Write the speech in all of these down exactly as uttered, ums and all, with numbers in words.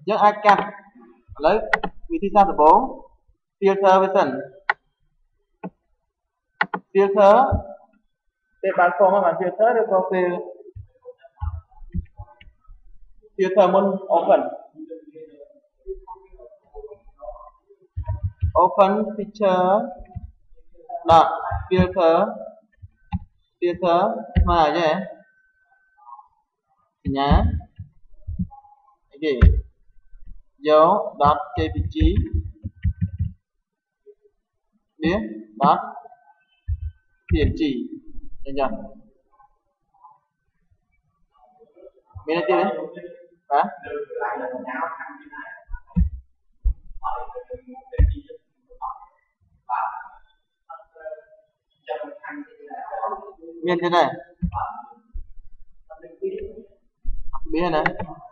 Chứ ai cắt lấy vị trí sao từ bố filter version filter để bạn form mà filter được có về filter muốn open open picture dot filter filter mà nhé nhá cái gì dấu dot kpg biết dot hiển chỉ được chưa bên này tiếp đấy hả miền thế này biết này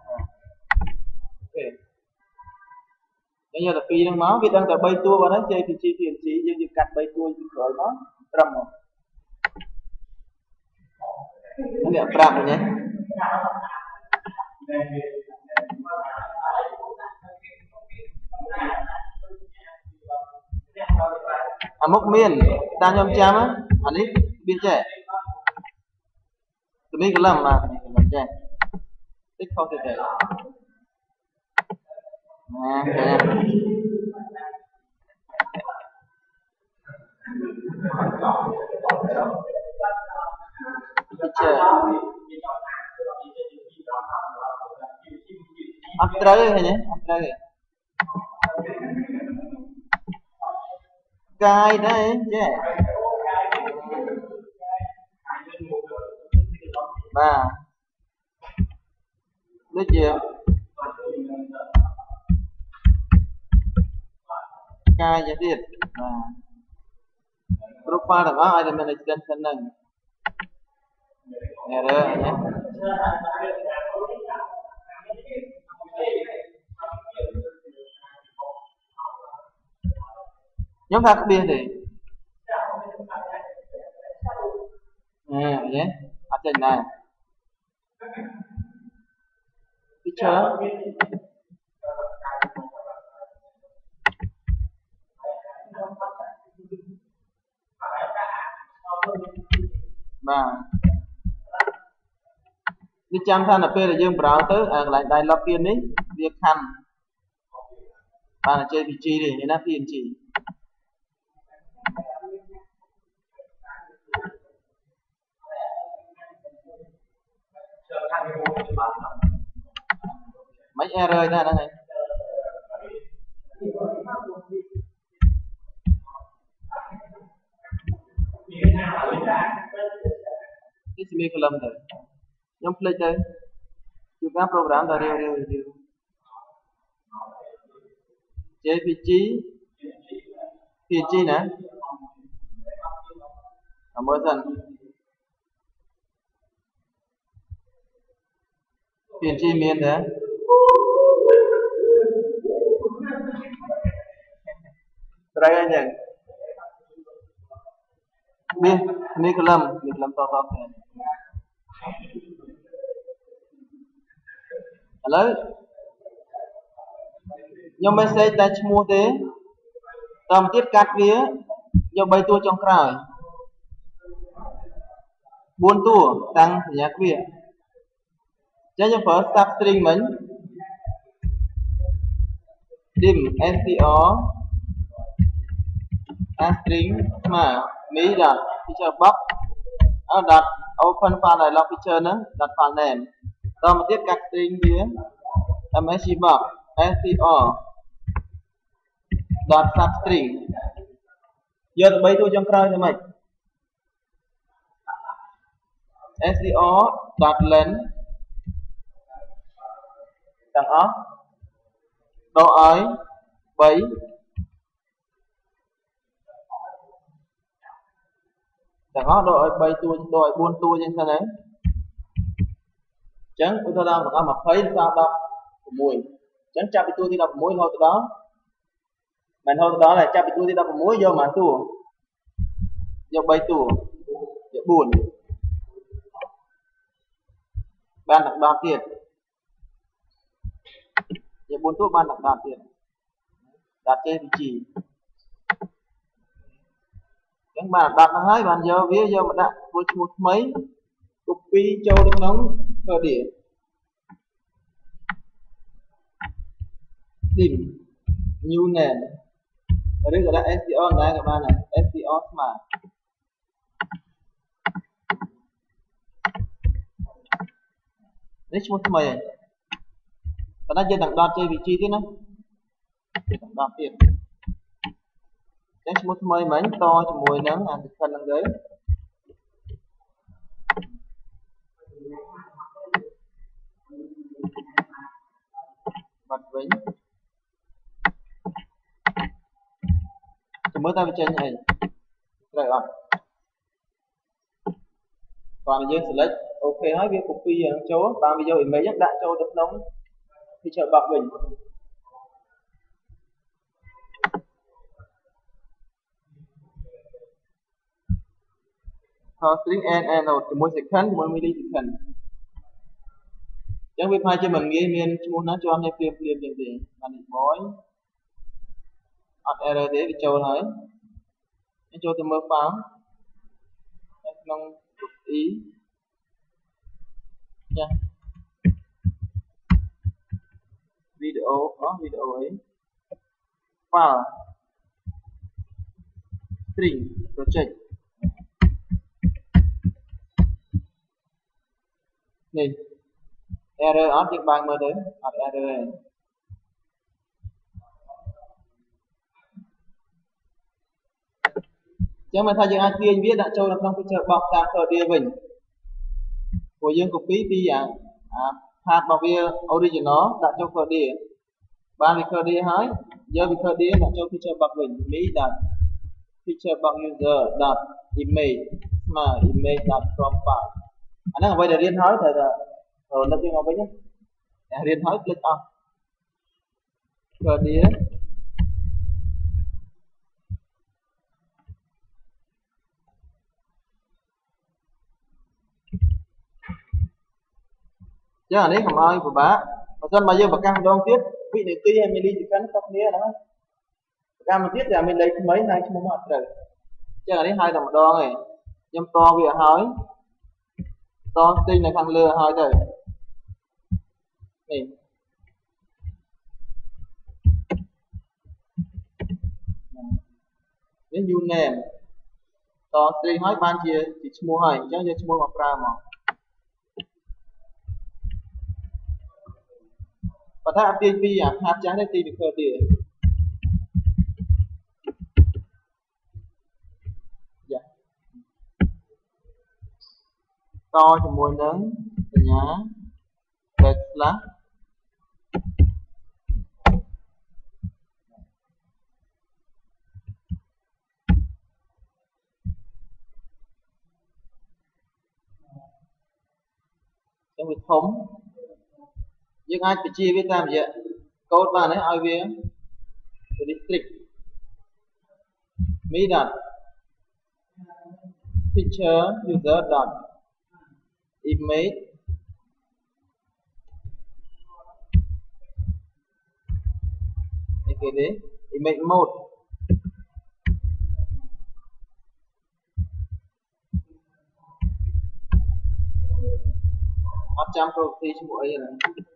bây giờ là phi đang máu vì đang cả bay tua vào nó chơi thì chi tiền chỉ nhưng chỉ cắt bay tua chỉ khỏi nó trầm rồi nó đẹp trầm nhé à mốc miền ta nhom chăm á anh ấy biên trẻ tụi mình cứ làm mà làm trẻ tích không thể thể nè kìa picture after cái nhé after cái cái đấy chứ mà được chưa cái gìទៀតmà profile đó ai mình extension này nè đó nhé nhóm ta có biên thì nè nhé ở trên này picture mà đi chăm than là p là dương browser tới à lại đại log in đấy việc hành bạn là chơi vị trí thì nó phiền chỉ mấy error ra đó này cái semicolon rồi nhóm play chơi juga program dari review review chơi vị trí vị trí nè mỗi dần vị trí miền đấy try aja miền ini kelam ini kelam top top lấy nhưng mà sẽ ta mua thế tầm tiết cắt vía do bay tua trong cõi buôn tua tăng nhạc vía cho những first substring mình dim str string mà mỹ đặt feature box ở đặt open file này log feature nữa đặt file name tầm tiết cắt string vía msc box str dot substring giờ bay tua trong cõi cho mày str dot len tầng ó độ ấy bảy tầng ó độ ấy bảy tua độ ấy buôn tua trên thế này chẳng tôi ta đang mà thấy sao đâu mùi chẳng chạm bị tua thì đọc mùi thôi từ đó mình thôi từ đó là chạm bị tua thì đọc mùi vô mà tua vô bảy tua để buồn ban đặc đo tiền bốn tua ban đặt đạt tiền đạt trên vị trí các bạn đặt nó hai bạn giờ vía giờ mà đặt với một mấy copy châu được nóng cơ địa điểm new nền ở đây gọi là ét tê o này các bạn này ét tê o mà đấy một mấy và nó chơi đẳng đoạt chơi vị trí thế nó chơi đẳng đoạt tiền đấy một mấy mấy to cho mùi nắng ăn phần năng đấy bật vĩnh mới ta chơi này rồi ạ còn là dương select ok nói việc copy ở chỗ ba video mấy nhắc đại cho được nóng thì chờ bạc bình uh, string n n một một second một millisecond chẳng biết hai cho mình nghe miền muốn nó cho anh em phim phim gì gì anh bói error để cái châu này cái châu tôi mơ pháo nông ý nha video có video ấy file string project này error ở trên bàn mới đến error này chứ mà thay dương ai kia biết đã cho được trong cái chợ bọcតាមcờ địa mình của dương copy đi à hạt bảo bia original đã cho cờ địa ba vì cờ địa hỏi giờ vì cờ địa đã cho cái chợ bọc mình mỹ đặt feature box user dot image mà image dot from file anh đang quay để liên hỏi thời là rồi nó tiếng với nhé liên hỏi click on cờ địa chứ ở đấy không ai của bá mà dân mà dương bậc cam đoan tiết vị này tuy hay mình đi chỉ cắn tóc nia đó cam một tiết là mình lấy mấy hai trăm một rồi chứ ở đấy hai đồng đo này nhưng to vì hỏi to tinh này thằng lừa hỏi rồi này đến you name to tinh hỏi ban chia chỉ mua hỏi chứ giờ mua một gram mà vàถ้า พี เอช พี อยากหาจ้างได้ตีเป็นเคอร์เดียtoជាមួយនឹងសញ្ញា backslash ចឹងវាធំយើងអាចបញ្ជាវាតាមរយៈកូដបានហើយឲ្យវា district me dot picture user dot image cái đấy image mode ở trong property chúng mỗi này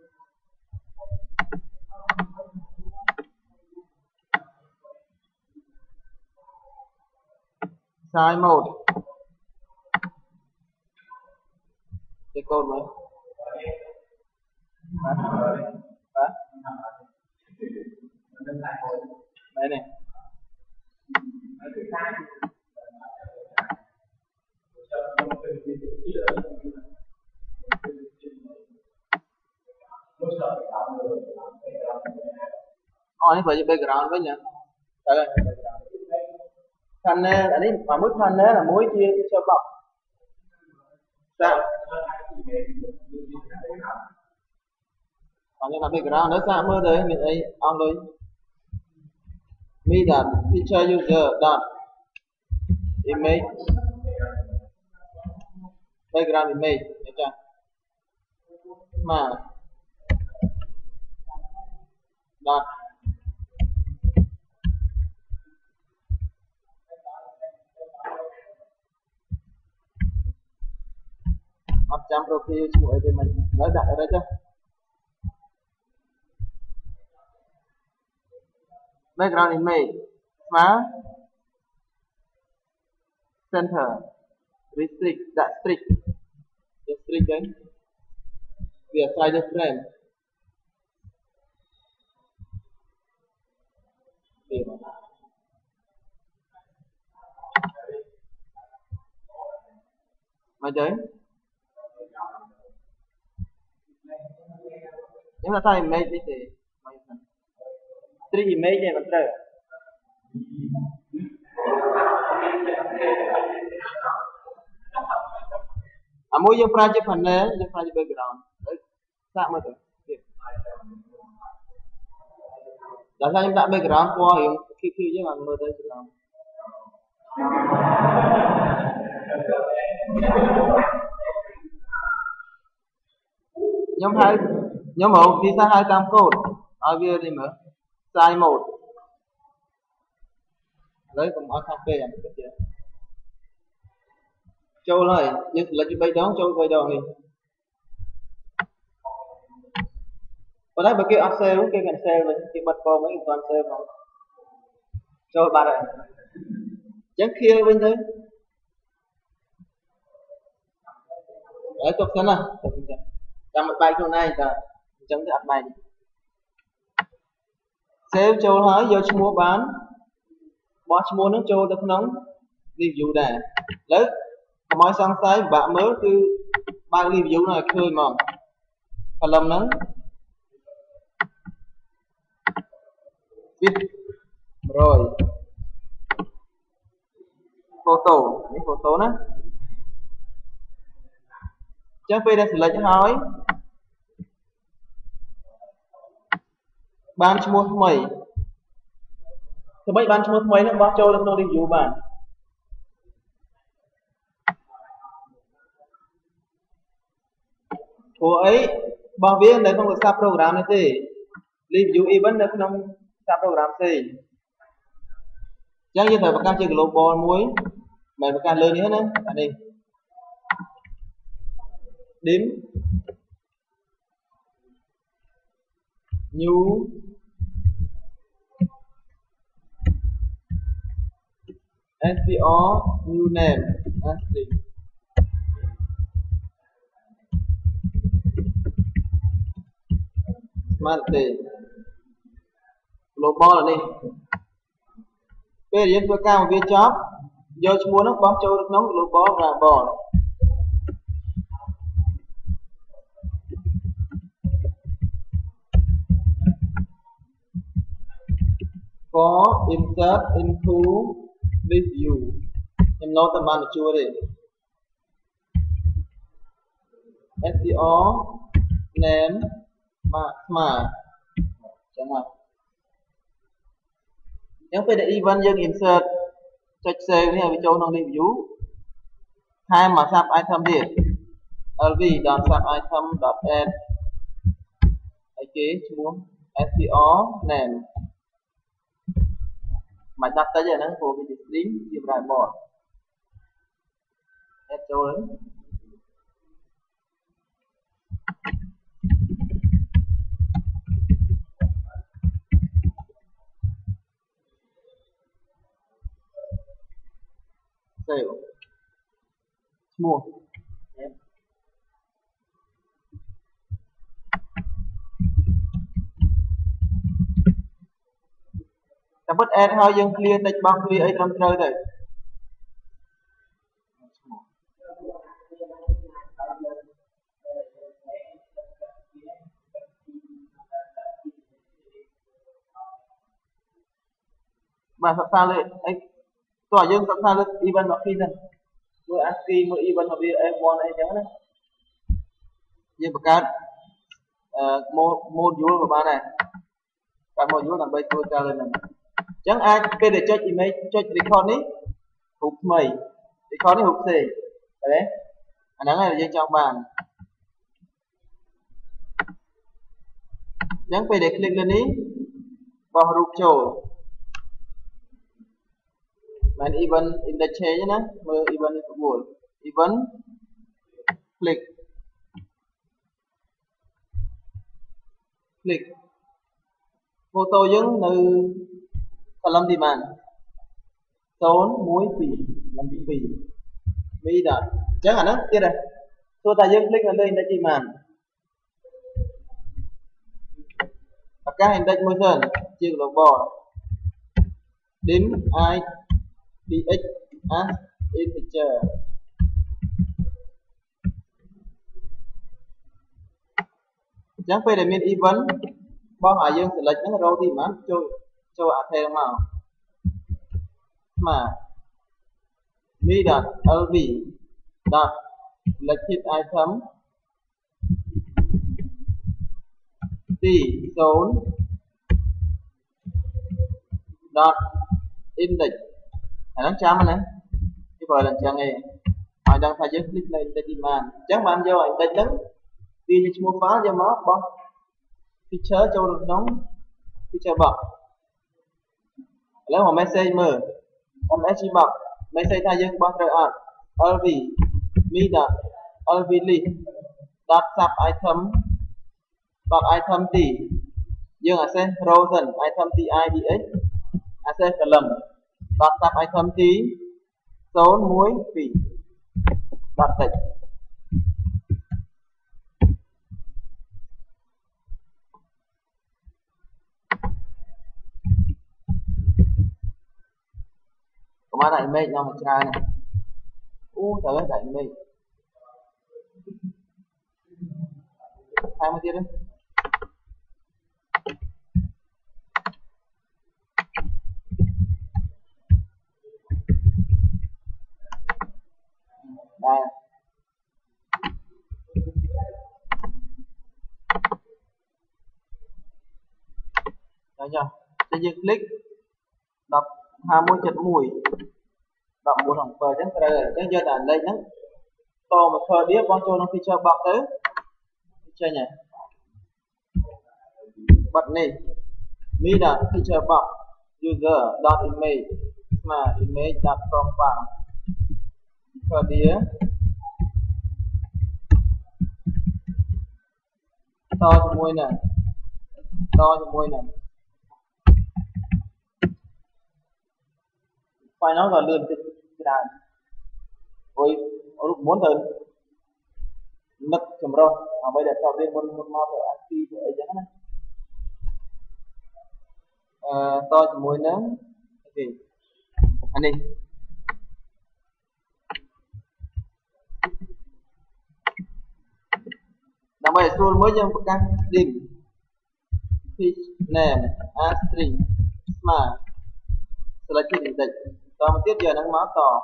size mode cái code này hả đây này oh ini baju background với nhỉ đây panel ở đây mà mỗi panel là mỗi chia cho bọc sao còn như là background nó sao mơ đấy mình ấy on rồi me dot feature user dot image background image nhớ chưa mà dot một trăm profile chúng ấy thì mình nói đặt ở đây chứ background image xóa center restrict đặt strict strict đấy việc slider frame để mà đấy nhưng mà sao image đi thì three image này मतलब à mỗi yung project phần này yung project background đấy sao mà được đó là những bạn background qua yung khi khi chứ còn mơ tới làm nhóm hai nhóm một đi sang hai cam code ở kia đi mở size một lấy cùng ở cà phê làm cái gì châu này nhưng là chỉ bay đón châu bay đón đi và đấy bởi kia ăn sale cái gần sale rồi thì bật vào mấy toàn sale không châu ba này chẳng kia bên đấy đấy tục thế nào trong một bài câu này là chẳng thể áp bài sale châu hỏi vô mua bán bỏ mua nước châu được nóng review này lấy mọi sáng sái bạn mới từ ba review này khơi mỏng phần lâm nắng viết rồi photo cái photo đó chắc bây giờ sẽ lấy hỏi ban cho mua mày thì mấy ban cho mua mấy nó bao châu được nó review bạn của ấy bao viên đấy không được sắp program này thì review event được không sắp program gì chắc như phải bác chơi global muối mày bác lên nữa nè anh đi đếm new str new name string smart day global là đi bây giờ vừa cao một viên job giờ chúng muốn nó bóng châu được nóng global là bỏ có insert into this view em nói tầm ban chưa đi str name mà mà chẳng hạn nếu bây giờ event dương insert check save này với châu năng đi view hai mà sub item đi lv dot sub item dot add ok xuống str name mà đặt tới giờ nó của cái string như lại bỏ add châu đấy save small yep. ta bật add hơi dương clear text box clear ấy trong chơi rồi mà sắp sao lên ấy tỏa dương sắp sao lên event nó khi này mới ASCII mới event nó bị ép một này nhớ đấy như một cái module của bạn này cái module làm bây tôi cho lên này chẳng ai bây để cho image cho record ấy hụt mày record ấy hụt gì đấy anh nói này là dây trong bàn chẳng bây để click lên ý bỏ rụp chỗ mình even index chế nhé mơ even buồn even click click photo dân từ column demand tốn muối phì làm bị phì mi đã chẳng hạn đó kia đây tôi ta dân click lên index demand các index motion chia lọc bỏ đếm i dx as integer chẳng phải để miền even bao hải dương select những row thì mà cho cho ạ theo màu mà mi dot lv dot selected item t zone dot index nó chăm này cái vở lần chẳng này họ đang phải click lên index demand chẳng bạn vô index đứng đi như mua phá cho nó bó feature cho nó feature bọc lấy một message mở một message bọc message thay dân bó rồi ạ lv mi dot lv link dot sub item dot item t dương ở sen frozen item ti dx ở sen column dot sub item t số muối phì dot tịch má đại mê nhau một trai này u trời ơi đại mê hai mươi tiết đấy đây thấy chưa trên dương click đọc hai mươi chật mùi đọc một thằng phờ chẳng rồi chẳng giờ là đây nhá to một phờ điếc con cho nó feature bọc tới feature nhỉ bật này mi dot feature box user dot image mà image dot profile phờ đĩa to cho môi này to cho môi này phải nói là lượn cái đàn với lúc muốn hơn mất chấm rồi à bây giờ cho lên một một màu để ăn thì để chẳng này to cho môi nữa ok anh đi làm bài scroll mới cho các điểm fish name as string smart selected index to một tiếp giờ nắng máu to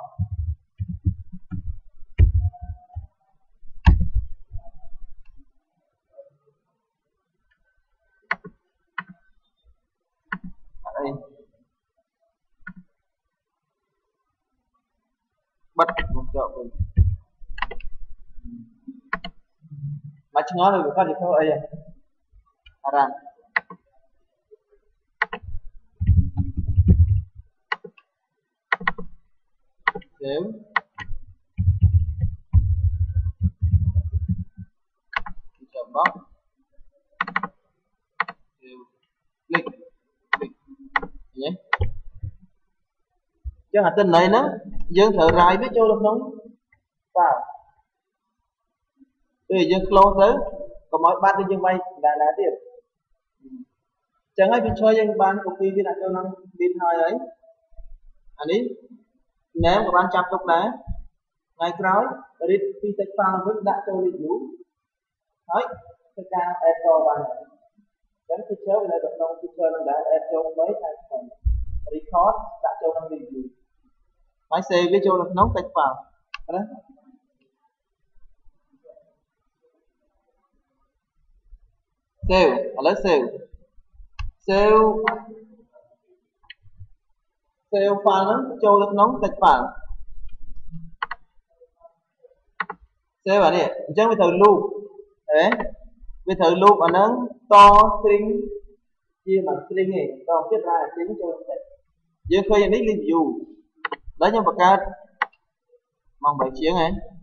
đây bắt một chỗ mình mà chúng nó được phát được không ấy aran nếu chọn box click click nhé chứ hạt tên này nó dân thợ rai biết cho được nóng vào thì dân close tới còn mỗi ba tên dân vay là là tiền chẳng ai bị cho dân bán công ty viên cho năng tin hơi ấy anh ấy nếu các bạn chặt tục đá ngày crói read phi tech file với đã cho review nói tất cả add cho bạn chẳng feature về được trong feature là đã add cho mấy thành phần record đã cho năng review phải save với cho nó tech file đó save ở lớp save save save file nó cho được nó tech file save bạn này chẳng với thời loop đấy với thời loop ở nó to string chia mà string này còn viết ra là string cho mình dương khơi này view đấy nhưng mà ca mong bảy chiếng ấy